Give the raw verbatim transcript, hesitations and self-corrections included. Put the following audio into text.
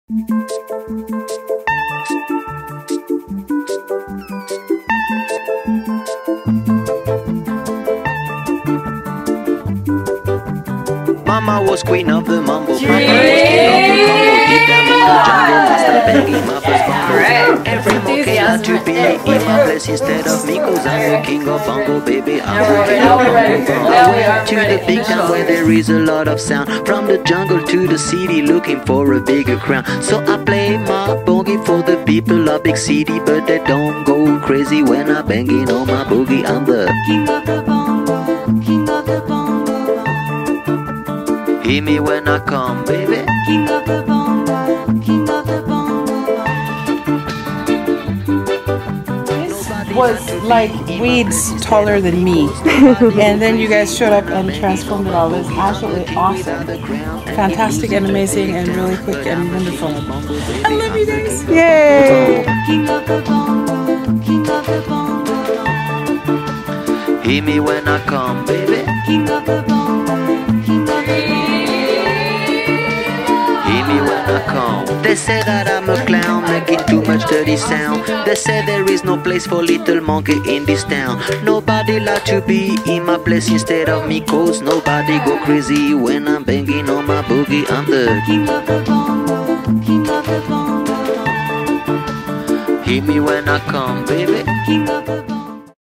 Mama was queen of the mumble. Papa was king of the Congo. Deep down in the jungle, master banging my first bongo. Every monkey had to be in my place instead of me, cause I'm the king of bongo, baby. I'm the king of bongo. I went to the big town where there is a lot of sound. From the jungle to the city, looking for a bigger crown. So I play my boogie for the people of big city, but they don't go crazy when I'm banging on my boogie. I'm the king of the bongo, king of the bongo. Hear me when I come, baby. King of the bongo, king of the bongo. This was like weeds taller than me. And then you guys showed up and transformed it all. It was absolutely awesome. Fantastic and amazing and really quick and wonderful. I love you guys. Yay! King of the bongo, king of the bongo. Hear me when I come, baby. King of the bongo, king of the bongo. They say that I'm a clown, making too much dirty sound. They say there is no place for little monkey in this town. Nobody like to be in my place instead of me, cause nobody go crazy when I'm banging on my boogie. I'm the king of the bongo, king of the bongo. Hear me when I come, baby. King of